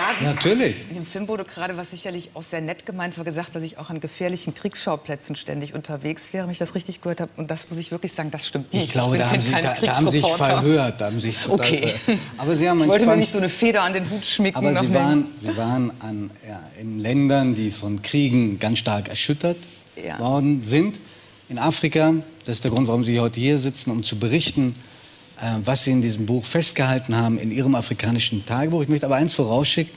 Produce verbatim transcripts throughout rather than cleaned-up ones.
sagen? Natürlich. In dem Film wurde gerade, was sicherlich auch sehr nett gemeint war, gesagt, dass ich auch an gefährlichen Kriegsschauplätzen ständig unterwegs wäre, wenn ich das richtig gehört habe. Und das muss ich wirklich sagen, das stimmt nicht. Ich glaube, ich da, haben Sie, da, da haben Sie sich verhört. Da haben Sie sich total okay. verhört. Aber Sie haben ich wollte mir nicht so eine Feder an den Hut schmicken. Aber Sie waren, Sie waren an, ja, in Ländern, die von Kriegen ganz stark erschüttert ja. worden sind. In Afrika, das ist der Grund, warum Sie heute hier sitzen, um zu berichten, äh, was Sie in diesem Buch festgehalten haben, in Ihrem afrikanischen Tagebuch. Ich möchte aber eins vorausschicken.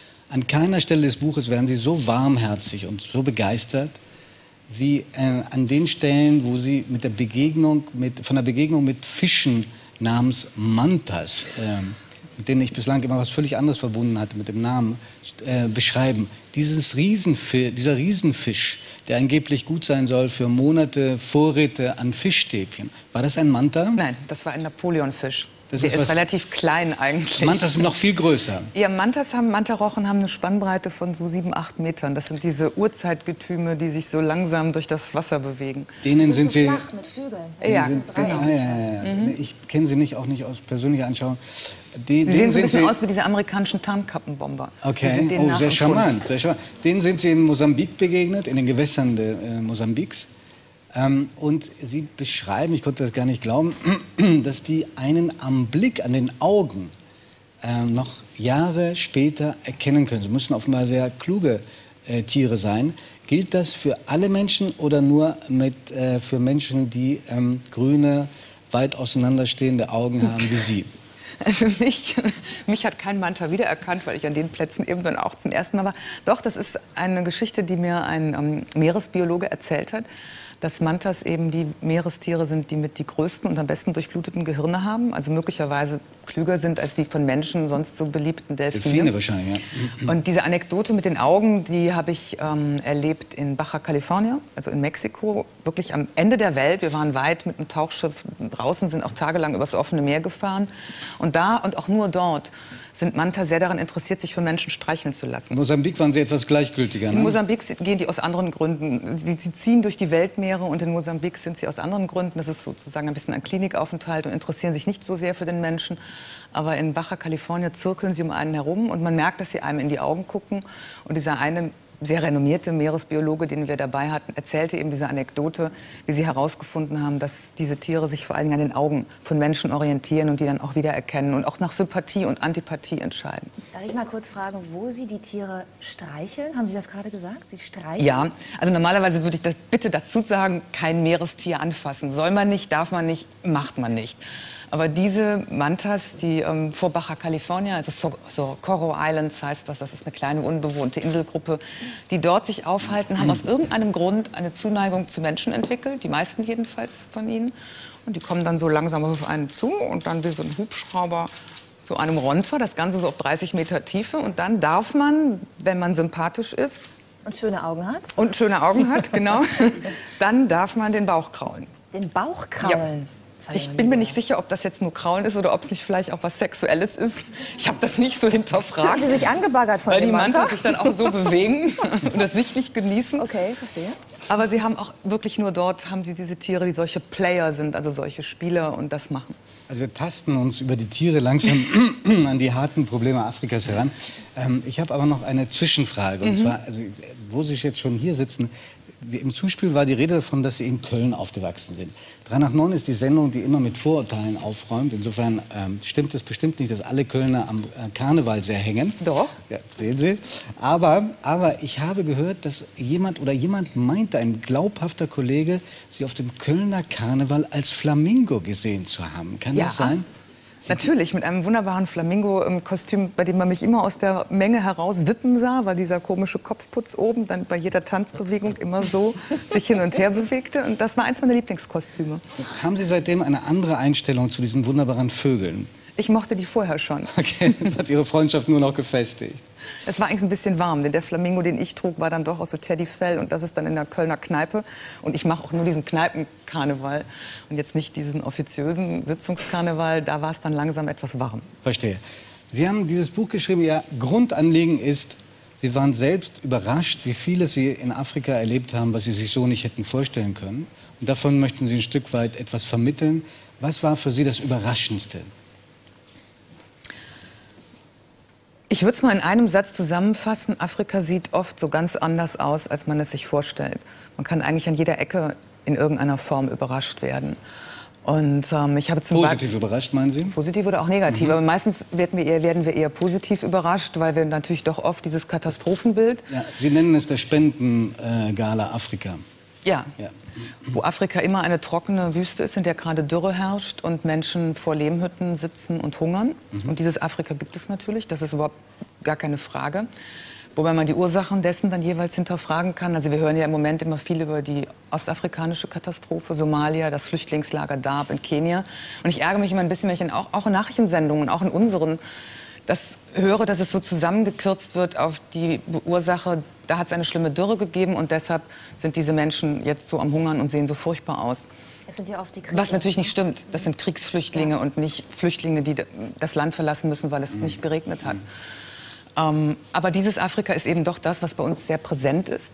An keiner Stelle des Buches werden Sie so warmherzig und so begeistert, wie äh, an den Stellen, wo Sie mit der Begegnung mit, von der Begegnung mit Fischen namens Mantas, äh, mit denen ich bislang immer was völlig anderes verbunden hatte mit dem Namen, äh, beschreiben. Dieses Riesenfisch, dieser Riesenfisch, der angeblich gut sein soll für Monate Vorräte an Fischstäbchen. War das ein Manta? Nein, das war ein Napoleonfisch. Das Der ist, ist was, relativ klein eigentlich. Mantas sind noch viel größer. Ja, Mantas haben, Mantarochen haben eine Spannbreite von so sieben, acht Metern. Das sind diese Urzeitgetüme, die sich so langsam durch das Wasser bewegen. Denen sind so Sie... flach mit Flügeln. Ja, sind, genau. Ah, ja, ja. Mhm. Ich kenne Sie nicht, auch nicht aus persönlicher Anschauung. Die, Sie sehen so ein bisschen Sie... aus wie diese amerikanischen Tarnkappenbomber. Okay, oh, sehr charmant, sehr charmant. Denen sind Sie in Mosambik begegnet, in den Gewässern de, äh, Mosambiks. Ähm, und Sie beschreiben, ich konnte das gar nicht glauben, dass die einen am Blick, an den Augen äh, noch Jahre später erkennen können. Sie müssen offenbar sehr kluge äh, Tiere sein. Gilt das für alle Menschen oder nur mit, äh, für Menschen, die ähm, grüne, weit auseinanderstehende Augen haben wie Sie? Also mich, mich hat kein Manta wiedererkannt, weil ich an den Plätzen eben dann auch zum ersten Mal war. Doch, das ist eine Geschichte, die mir ein ähm, Meeresbiologe erzählt hat, dass Mantas eben die Meerestiere sind, die mit die größten und am besten durchbluteten Gehirne haben. Also möglicherweise klüger sind als die von Menschen sonst so beliebten Delfine. Delfine wahrscheinlich, ja. Und diese Anekdote mit den Augen, die habe ich ähm, erlebt in Baja California, also in Mexiko, wirklich am Ende der Welt. Wir waren weit mit einem Tauchschiff draußen, sind auch tagelang übers offene Meer gefahren. Und da und auch nur dort sind Manta sehr daran interessiert, sich von Menschen streicheln zu lassen. In Mosambik waren sie etwas gleichgültiger, ne? In Mosambik gehen die aus anderen Gründen. Sie, sie ziehen durch die Weltmeere und in Mosambik sind sie aus anderen Gründen. Das ist sozusagen ein bisschen ein Klinikaufenthalt und interessieren sich nicht so sehr für den Menschen. Aber in Baja California zirkeln sie um einen herum und man merkt, dass sie einem in die Augen gucken. Und dieser eine sehr renommierte Meeresbiologe, den wir dabei hatten, erzählte eben diese Anekdote, wie sie herausgefunden haben, dass diese Tiere sich vor allen Dingen an den Augen von Menschen orientieren und die dann auch wieder erkennen und auch nach Sympathie und Antipathie entscheiden. Darf ich mal kurz fragen, wo Sie die Tiere streicheln? Haben Sie das gerade gesagt? Sie streicheln? Ja, also normalerweise würde ich das bitte dazu sagen, kein Meerestier anfassen. Soll man nicht, darf man nicht, macht man nicht. Aber diese Mantas, die ähm, vor Baja California, also so, so Coral Islands heißt das, das ist eine kleine unbewohnte Inselgruppe, die dort sich aufhalten, haben aus irgendeinem Grund eine Zuneigung zu Menschen entwickelt, die meisten jedenfalls von ihnen. Und die kommen dann so langsam auf einen zu und dann wie so ein Hubschrauber zu einem runter, das Ganze so auf dreißig Meter Tiefe. Und dann darf man, wenn man sympathisch ist und schöne Augen hat, und schöne Augen hat, genau, dann darf man den Bauch kraulen. Den Bauch kraulen? Ja. Ich bin mir nicht sicher, ob das jetzt nur Kraulen ist oder ob es nicht vielleicht auch was Sexuelles ist. Ich habe das nicht so hinterfragt. Haben Sie sich angebaggert von Weil dem die Manta? Mantas sich dann auch so bewegen und das sichtlich genießen. Okay, verstehe. Aber sie haben auch wirklich nur dort, haben sie diese Tiere, die solche Player sind, also solche Spieler und das machen. Also wir tasten uns über die Tiere langsam an die harten Probleme Afrikas heran. Ähm, ich habe aber noch eine Zwischenfrage. Und mhm. zwar, also, wo Sie jetzt schon hier sitzen, im Zuspiel war die Rede davon, dass Sie in Köln aufgewachsen sind. drei nach neun ist die Sendung, die immer mit Vorurteilen aufräumt. Insofern ähm, stimmt es bestimmt nicht, dass alle Kölner am äh, Karneval sehr hängen. Doch. Ja, sehen Sie. Aber, aber ich habe gehört, dass jemand oder jemand meinte, ein glaubhafter Kollege, Sie auf dem Kölner Karneval als Flamingo gesehen zu haben. Kann ja. das sein? Natürlich, mit einem wunderbaren Flamingo-Kostüm, bei dem man mich immer aus der Menge heraus wippen sah, weil dieser komische Kopfputz oben dann bei jeder Tanzbewegung immer so sich hin und her bewegte. Und das war eins meiner Lieblingskostüme. Haben Sie seitdem eine andere Einstellung zu diesen wunderbaren Vögeln? Ich mochte die vorher schon. Okay, hat Ihre Freundschaft nur noch gefestigt. Es war eigentlich ein bisschen warm, denn der Flamingo, den ich trug, war dann doch aus so Teddyfell und das ist dann in der Kölner Kneipe. Und ich mache auch nur diesen Kneipenkarneval und jetzt nicht diesen offiziösen Sitzungskarneval. Da war es dann langsam etwas warm. Verstehe. Sie haben dieses Buch geschrieben, Ihr Grundanliegen ist, Sie waren selbst überrascht, wie viele Sie in Afrika erlebt haben, was Sie sich so nicht hätten vorstellen können. Und davon möchten Sie ein Stück weit etwas vermitteln. Was war für Sie das Überraschendste? Ich würde es mal in einem Satz zusammenfassen. Afrika sieht oft so ganz anders aus, als man es sich vorstellt. Man kann eigentlich an jeder Ecke in irgendeiner Form überrascht werden. Und ähm, ich habe zum Positiv überrascht, meinen Sie? Positiv oder auch negativ. Mhm. Aber meistens werden wir, eher, werden wir eher positiv überrascht, weil wir natürlich doch oft dieses Katastrophenbild... Ja, Sie nennen es der Spendengala Afrika. Ja. ja, wo Afrika immer eine trockene Wüste ist, in der gerade Dürre herrscht und Menschen vor Lehmhütten sitzen und hungern. Mhm. Und dieses Afrika gibt es natürlich, das ist überhaupt gar keine Frage. Wobei man die Ursachen dessen dann jeweils hinterfragen kann. Also wir hören ja im Moment immer viel über die ostafrikanische Katastrophe, Somalia, das Flüchtlingslager Dadaab in Kenia. Und ich ärgere mich immer ein bisschen, wenn ich in, auch, auch in Nachrichtensendungen, auch in unseren, das höre, dass es so zusammengekürzt wird auf die Ursache, da hat es eine schlimme Dürre gegeben und deshalb sind diese Menschen jetzt so am Hungern und sehen so furchtbar aus. Es sind ja oft die Kriege. Was natürlich nicht stimmt. Das sind Kriegsflüchtlinge ja. und nicht Flüchtlinge, die das Land verlassen müssen, weil es mhm. nicht geregnet hat. Mhm. Ähm, aber dieses Afrika ist eben doch das, was bei uns sehr präsent ist.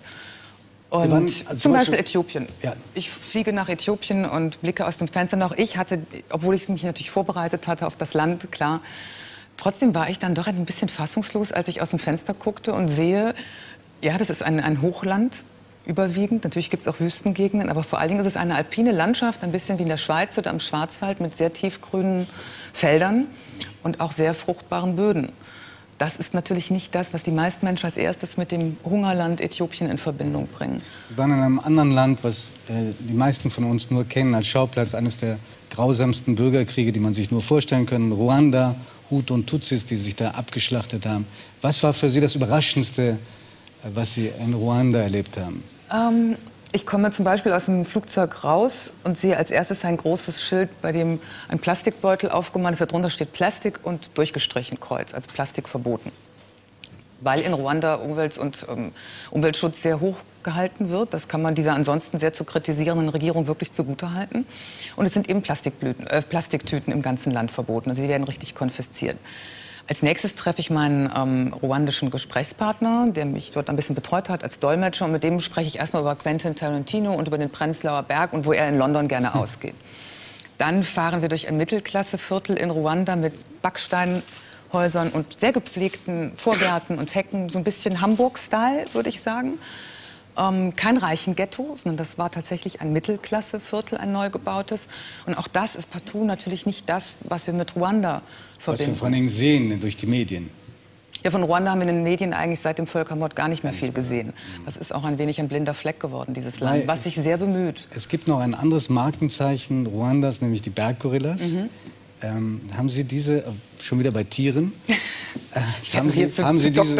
Und waren, also zum Beispiel, Beispiel Äthiopien. Ja. Ich fliege nach Äthiopien und blicke aus dem Fenster noch. Ich hatte, obwohl ich mich natürlich vorbereitet hatte auf das Land, klar, trotzdem war ich dann doch ein bisschen fassungslos, als ich aus dem Fenster guckte und sehe, ja, das ist ein, ein Hochland überwiegend. Natürlich gibt es auch Wüstengegenden, aber vor allen Dingen ist es eine alpine Landschaft, ein bisschen wie in der Schweiz oder am Schwarzwald mit sehr tiefgrünen Feldern und auch sehr fruchtbaren Böden. Das ist natürlich nicht das, was die meisten Menschen als erstes mit dem Hungerland Äthiopien in Verbindung bringen. Sie waren in einem anderen Land, was äh, die meisten von uns nur kennen als Schauplatz eines der grausamsten Bürgerkriege, die man sich nur vorstellen kann. Ruanda, Hutu und Tutsis, die sich da abgeschlachtet haben. Was war für Sie das Überraschendste, was Sie in Ruanda erlebt haben? Ähm, ich komme zum Beispiel aus dem Flugzeug raus und sehe als erstes ein großes Schild, bei dem ein Plastikbeutel aufgemalt ist. Darunter steht Plastik und durchgestrichen Kreuz, also Plastik verboten. Weil in Ruanda Umwelt und, ähm, Umweltschutz sehr hoch gehalten wird. Das kann man dieser ansonsten sehr zu kritisierenden Regierung wirklich zugutehalten. Und es sind eben Plastikblüten, äh, Plastiktüten im ganzen Land verboten. Also sie werden richtig konfisziert. Als nächstes treffe ich meinen ähm, ruandischen Gesprächspartner, der mich dort ein bisschen betreut hat als Dolmetscher. Und mit dem spreche ich erstmal über Quentin Tarantino und über den Prenzlauer Berg und wo er in London gerne ausgeht. Dann fahren wir durch ein Mittelklasseviertel in Ruanda mit Backsteinhäusern und sehr gepflegten Vorgärten und Hecken. So ein bisschen Hamburg-Style, würde ich sagen. Ähm, kein Reichenghetto, sondern das war tatsächlich ein Mittelklasseviertel, ein neu gebautes. Und auch das ist partout natürlich nicht das, was wir mit Ruanda verbinden. Was wir vor allen Dingen sehen durch die Medien. Ja, von Ruanda haben wir in den Medien eigentlich seit dem Völkermord gar nicht mehr viel gesehen. Das ist auch ein wenig ein blinder Fleck geworden, dieses Land, Weil was sich sehr bemüht. Es gibt noch ein anderes Markenzeichen Ruandas, nämlich die Berggorillas. Mhm. Ähm, haben Sie diese, schon wieder bei Tieren, äh, haben, Sie, zu, haben, Sie diese,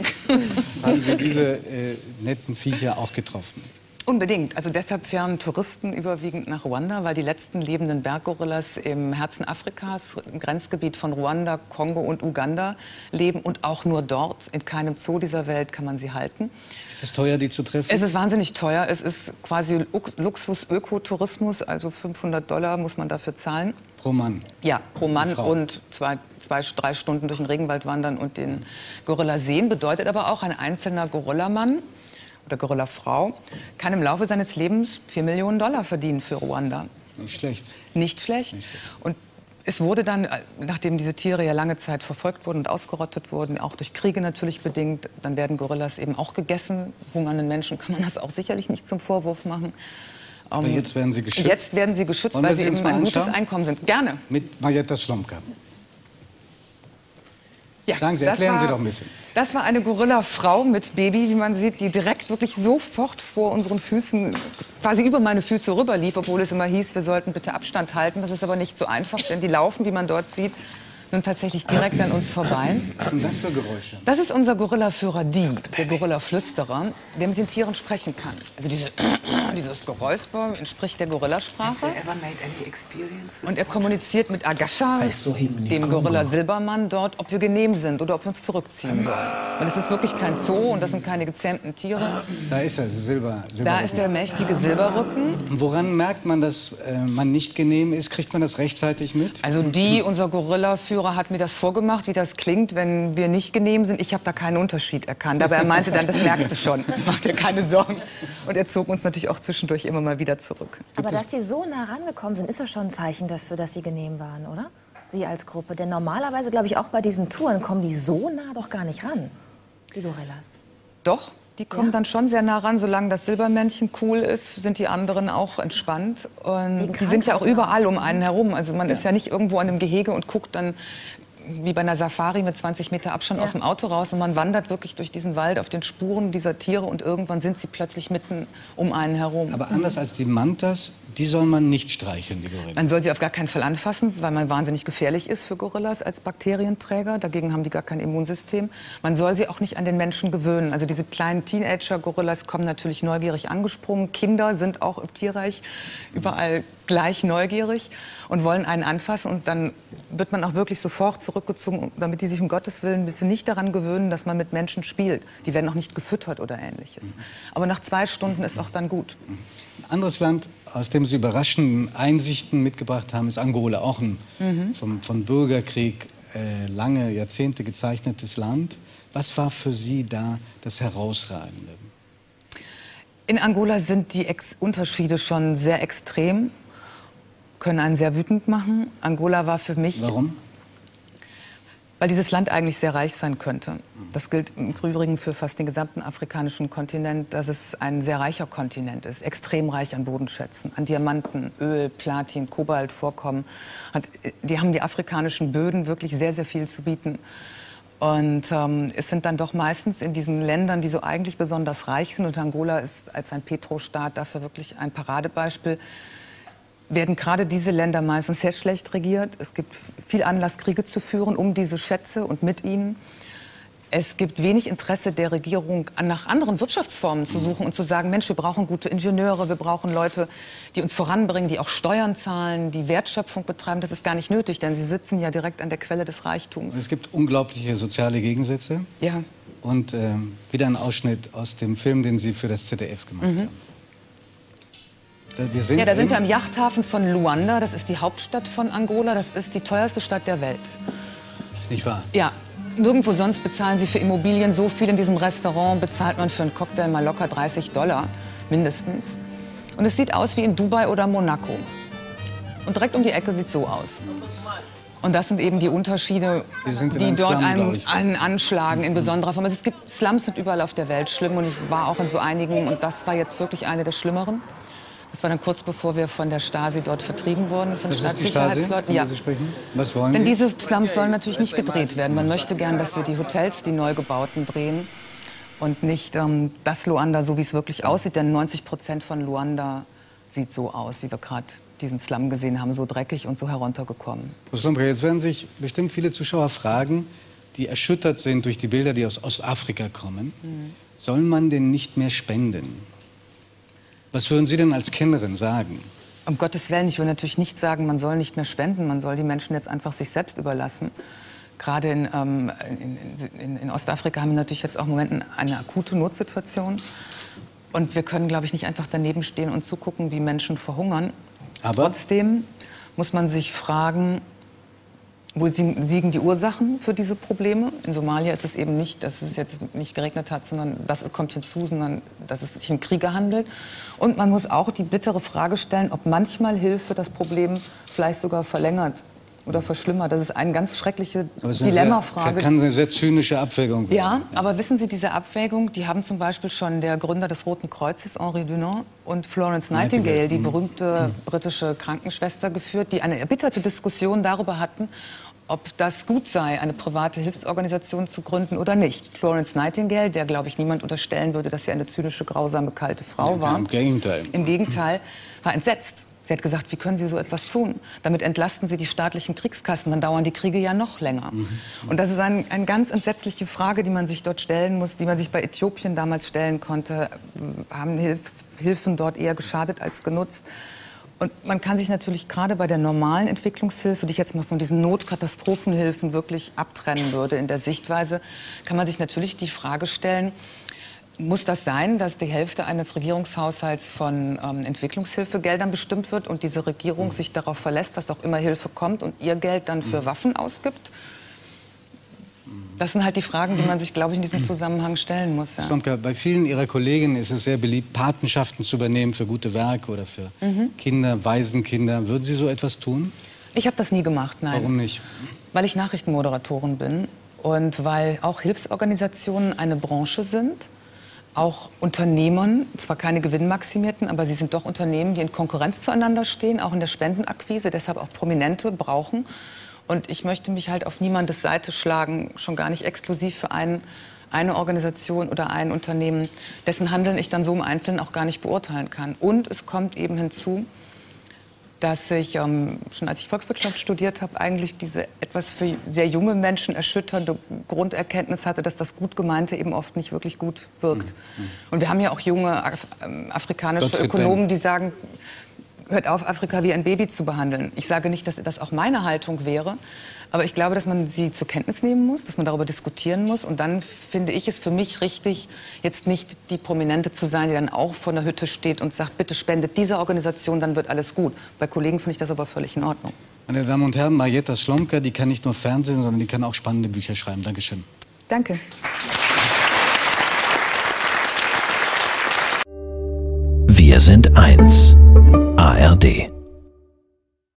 haben Sie diese äh, netten Viecher auch getroffen? Unbedingt. Also deshalb fahren Touristen überwiegend nach Ruanda, weil die letzten lebenden Berggorillas im Herzen Afrikas, im Grenzgebiet von Ruanda, Kongo und Uganda leben und auch nur dort. In keinem Zoo dieser Welt kann man sie halten. Ist es teuer, die zu treffen? Es ist wahnsinnig teuer. Es ist quasi Luxus-Ökotourismus, also fünfhundert Dollar muss man dafür zahlen. Pro Mann? Ja, pro Mann und zwei, zwei, drei Stunden durch den Regenwald wandern und den Gorilla sehen. Bedeutet aber auch, ein einzelner Gorillamann oder Gorillafrau kann im Laufe seines Lebens vier Millionen Dollar verdienen für Ruanda. Nicht schlecht. Nicht schlecht. Nicht schlecht. Und es wurde dann, nachdem diese Tiere ja lange Zeit verfolgt wurden und ausgerottet wurden, auch durch Kriege natürlich bedingt, dann werden Gorillas eben auch gegessen. Hungernden Menschen kann man das auch sicherlich nicht zum Vorwurf machen. Aber jetzt werden sie geschützt? Jetzt werden sie geschützt, weil sie eben ein gutes Einkommen sind. Gerne. Mit Marietta Slomka. Ja, Sagen Sie, erklären war, Sie doch ein bisschen. Das war eine Gorilla-Frau mit Baby, wie man sieht, die direkt wirklich sofort vor unseren Füßen, quasi über meine Füße rüberlief, obwohl es immer hieß, wir sollten bitte Abstand halten. Das ist aber nicht so einfach, denn die laufen, wie man dort sieht, nun tatsächlich direkt an uns vorbei. Was sind das für Geräusche? Das ist unser Gorillaführer Di, der Gorilla-Flüsterer, der mit den Tieren sprechen kann. Also diese, dieses Geräusper entspricht der Gorillasprache. Und er kommuniziert mit Agasha, dem Gorilla-Silbermann dort, ob wir genehm sind oder ob wir uns zurückziehen sollen. Weil es ist wirklich kein Zoo und das sind keine gezähmten Tiere. Da ist er, Silber, Silberrücken. Da ist der mächtige Silberrücken. Woran merkt man, dass äh, man nicht genehm ist? Kriegt man das rechtzeitig mit? Also Di, unser Gorillaführer, hat mir das vorgemacht, wie das klingt, wenn wir nicht genehm sind. Ich habe da keinen Unterschied erkannt. Aber er meinte dann, das merkst du schon. Mach dir keine Sorgen. Und er zog uns natürlich auch zwischendurch immer mal wieder zurück. Aber dass die so nah rangekommen sind, ist ja schon ein Zeichen dafür, dass sie genehm waren, oder? Sie als Gruppe? Denn normalerweise, glaube ich, auch bei diesen Touren kommen die so nah doch gar nicht ran, die Gorillas. Doch, die kommen Ja. dann schon sehr nah ran. Solange das Silbermännchen cool ist, sind die anderen auch entspannt. Und die sind ja auch überall um einen herum. Also man ja. ist ja nicht irgendwo an einem Gehege und guckt dann wie bei einer Safari mit zwanzig Meter Abstand ja. aus dem Auto raus. Und man wandert wirklich durch diesen Wald auf den Spuren dieser Tiere und irgendwann sind sie plötzlich mitten um einen herum. Aber anders als die Mantas, die soll man nicht streicheln, die Gorillas. Man soll sie auf gar keinen Fall anfassen, weil man wahnsinnig gefährlich ist für Gorillas als Bakterienträger. Dagegen haben die gar kein Immunsystem. Man soll sie auch nicht an den Menschen gewöhnen. Also diese kleinen Teenager-Gorillas kommen natürlich neugierig angesprungen. Kinder sind auch im Tierreich überall gleich neugierig und wollen einen anfassen. Und dann wird man auch wirklich sofort zurückgezogen, damit die sich um Gottes Willen bitte nicht daran gewöhnen, dass man mit Menschen spielt. Die werden auch nicht gefüttert oder Ähnliches. Aber nach zwei Stunden ist auch dann gut. Ein anderes Land, aus dem Sie überraschende Einsichten mitgebracht haben, ist Angola. Auch ein mhm. vom, vom Bürgerkrieg äh, lange Jahrzehnte gezeichnetes Land. Was war für Sie da das Herausragende? In Angola sind die Ex Unterschiede schon sehr extrem, können einen sehr wütend machen. Angola war für mich... Warum? Weil dieses Land eigentlich sehr reich sein könnte. Das gilt im Übrigen für fast den gesamten afrikanischen Kontinent, dass es ein sehr reicher Kontinent ist, extrem reich an Bodenschätzen, an Diamanten, Öl, Platin, Kobaltvorkommen. Hat, die haben die afrikanischen Böden wirklich sehr, sehr viel zu bieten. Und ähm, es sind dann doch meistens in diesen Ländern, die so eigentlich besonders reich sind, und Angola ist als ein Petrostaat dafür wirklich ein Paradebeispiel, werden gerade diese Länder meistens sehr schlecht regiert. Es gibt viel Anlass, Kriege zu führen um diese Schätze und mit ihnen. Es gibt wenig Interesse der Regierung, nach anderen Wirtschaftsformen zu suchen und zu sagen, Mensch, wir brauchen gute Ingenieure, wir brauchen Leute, die uns voranbringen, die auch Steuern zahlen, die Wertschöpfung betreiben. Das ist gar nicht nötig, denn sie sitzen ja direkt an der Quelle des Reichtums. Es gibt unglaubliche soziale Gegensätze. Ja. Und äh, wieder ein Ausschnitt aus dem Film, den Sie für das Z D F gemacht mhm. haben. Wir sind ja, da sind wir am Yachthafen von Luanda. Das ist die Hauptstadt von Angola. Das ist die teuerste Stadt der Welt. Ist nicht wahr? Ja. Nirgendwo sonst bezahlen Sie für Immobilien so viel. In diesem Restaurant bezahlt man für einen Cocktail mal locker dreißig Dollar, mindestens. Und es sieht aus wie in Dubai oder Monaco. Und direkt um die Ecke sieht so aus. Und das sind eben die Unterschiede, die dort Slum, einen, einen anschlagen in besonderer Form. Also es gibt Slums sind überall auf der Welt schlimm und ich war auch in so einigen und das war jetzt wirklich eine der schlimmeren. Das war dann kurz bevor wir von der Stasi dort vertrieben wurden, von das ist die Stasi, ja. Sie sprechen? Was wollen Denn die? diese Slums sollen natürlich nicht gedreht werden. Man möchte gern, dass wir die Hotels, die neu gebauten, drehen und nicht ähm, das Luanda, so wie es wirklich aussieht. Denn neunzig Prozent von Luanda sieht so aus, wie wir gerade diesen Slum gesehen haben, so dreckig und so heruntergekommen. Frau Slomka, jetzt werden sich bestimmt viele Zuschauer fragen, die erschüttert sind durch die Bilder, die aus Ostafrika kommen. Mhm. Soll man denn nicht mehr spenden? Was würden Sie denn als Kennerin sagen? Um Gottes Willen, ich würde natürlich nicht sagen, man soll nicht mehr spenden. Man soll die Menschen jetzt einfach sich selbst überlassen. Gerade in, ähm, in, in, in Ostafrika haben wir natürlich jetzt auch im Moment eine akute Notsituation. Und wir können, glaube ich, nicht einfach daneben stehen und zugucken, wie Menschen verhungern. Aber trotzdem muss man sich fragen, wo liegen die Ursachen für diese Probleme? In Somalia ist es eben nicht, dass es jetzt nicht geregnet hat, sondern das kommt hinzu, sondern dass es sich um Kriege handelt. Und man muss auch die bittere Frage stellen, ob manchmal Hilfe das Problem vielleicht sogar verlängert oder verschlimmert. Das ist eine ganz schreckliche Dilemmafrage. Das kann eine sehr zynische Abwägung werden. Ja, aber wissen Sie, diese Abwägung, die haben zum Beispiel schon der Gründer des Roten Kreuzes, Henri Dunant, und Florence Nightingale, die berühmte britische Krankenschwester, geführt, die eine erbitterte Diskussion darüber hatten, ob das gut sei, eine private Hilfsorganisation zu gründen oder nicht. Florence Nightingale, der, glaube ich, niemand unterstellen würde, dass sie eine zynische, grausame, kalte Frau ja, war. Im Gegenteil. Im Gegenteil, war entsetzt. Sie hat gesagt, wie können Sie so etwas tun? Damit entlasten Sie die staatlichen Kriegskassen, dann dauern die Kriege ja noch länger. Mhm. Und das ist ein, eine ganz entsetzliche Frage, die man sich dort stellen muss, die man sich bei Äthiopien damals stellen konnte. Haben Hilf, Hilfen dort eher geschadet als genutzt? Und man kann sich natürlich gerade bei der normalen Entwicklungshilfe, die ich jetzt mal von diesen Notkatastrophenhilfen wirklich abtrennen würde in der Sichtweise, kann man sich natürlich die Frage stellen, muss das sein, dass die Hälfte eines Regierungshaushalts von ähm, Entwicklungshilfegeldern bestimmt wird und diese Regierung sich darauf verlässt, dass auch immer Hilfe kommt und ihr Geld dann für Waffen ausgibt? Das sind halt die Fragen, die man sich, glaube ich, in diesem Zusammenhang stellen muss. Ja. Slomka, bei vielen Ihrer Kolleginnen ist es sehr beliebt, Patenschaften zu übernehmen für gute Werke oder für mhm. Kinder, Waisenkinder. Würden Sie so etwas tun? Ich habe das nie gemacht, nein. Warum nicht? Weil ich Nachrichtenmoderatorin bin und weil auch Hilfsorganisationen eine Branche sind. Auch Unternehmen, zwar keine gewinnmaximierten, aber sie sind doch Unternehmen, die in Konkurrenz zueinander stehen, auch in der Spendenakquise, deshalb auch Prominente brauchen. Und ich möchte mich halt auf niemandes Seite schlagen, schon gar nicht exklusiv für einen, eine Organisation oder ein Unternehmen, dessen Handeln ich dann so im Einzelnen auch gar nicht beurteilen kann. Und es kommt eben hinzu, dass ich ähm, schon als ich Volkswirtschaft studiert habe, eigentlich diese etwas für sehr junge Menschen erschütternde Grunderkenntnis hatte, dass das Gutgemeinte eben oft nicht wirklich gut wirkt. Mhm. Und wir haben ja auch junge Af ähm, afrikanische Gottfried Ökonomen, Benn. die sagen, hört auf, Afrika wie ein Baby zu behandeln. Ich sage nicht, dass das auch meine Haltung wäre, aber ich glaube, dass man sie zur Kenntnis nehmen muss, dass man darüber diskutieren muss. Und dann finde ich es für mich richtig, jetzt nicht die Prominente zu sein, die dann auch vor der Hütte steht und sagt, bitte spendet dieser Organisation, dann wird alles gut. Bei Kollegen finde ich das aber völlig in Ordnung. Meine Damen und Herren, Marietta Slomka, die kann nicht nur Fernsehen, sondern die kann auch spannende Bücher schreiben. Dankeschön. Danke. Wir sind eins. A R D.